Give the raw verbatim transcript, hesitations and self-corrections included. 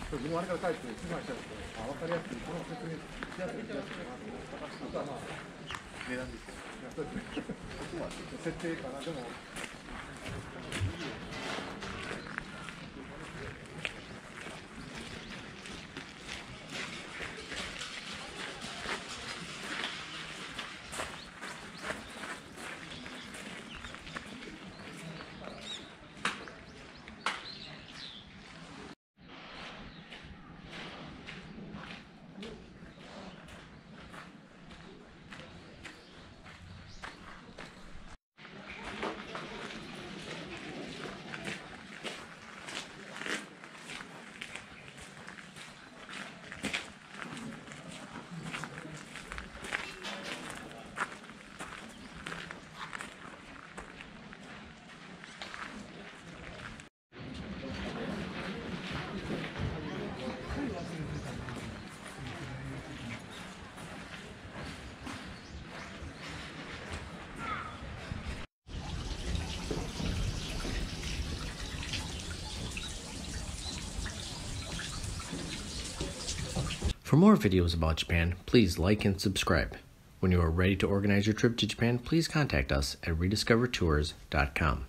自分はあれから帰って志願したんですけど、あ、分かりやすい、この説明しやすい気がするなと思って、あとはまあ、値段ですよ。いや、そうですね。そこは設定かな、でも。 For more videos about Japan, please like and subscribe. When you are ready to organize your trip to Japan, please contact us at rediscover tours dot com.